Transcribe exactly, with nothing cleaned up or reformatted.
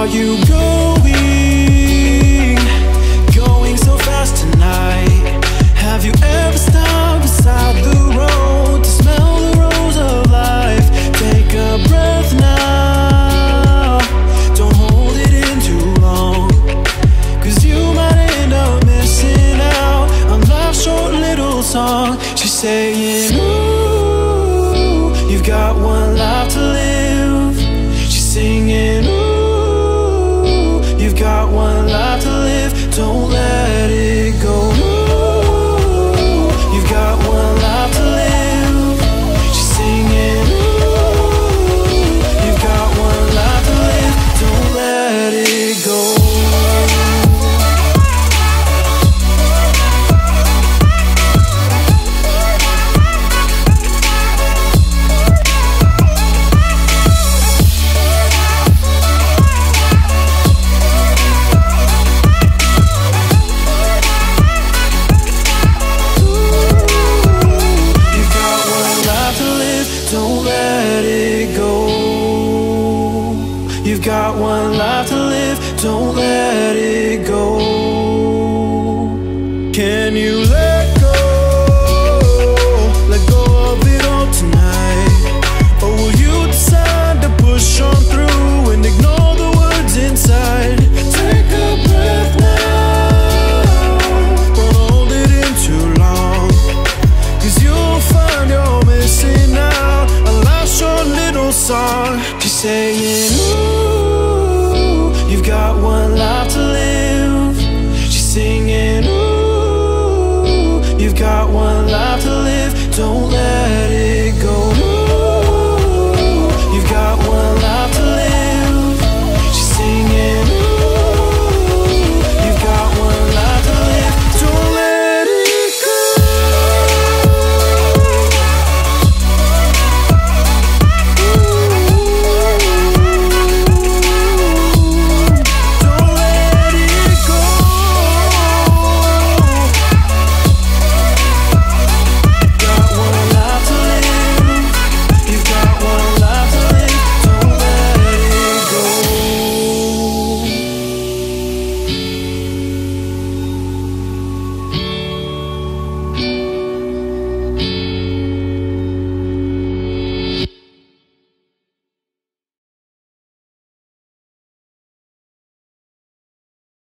are you going? Going so fast tonight. Have you ever stopped beside the road to smell the rose of life? Take a breath now, don't hold it in too long, 'cause you might end up missing out on life's short little song. She's saying, ooh, you've got one life to live. She's singing, ooh, you've got one life to live. Don't let it go. Ooh, you've got one life to live. She's singing, ooh, you've got one life to live. Don't let it go. Don't let it go. You've got one life to live. Don't let it go. Can you let go? Let go of it all tonight. Or will you decide to push on through and ignore the words inside? Take a breath now, don't hold it in too long, 'cause you'll find you're missing out a last short little song. She's saying, ooh, you've got one life to live. She's singing, ooh, you've got one life to live. Don't let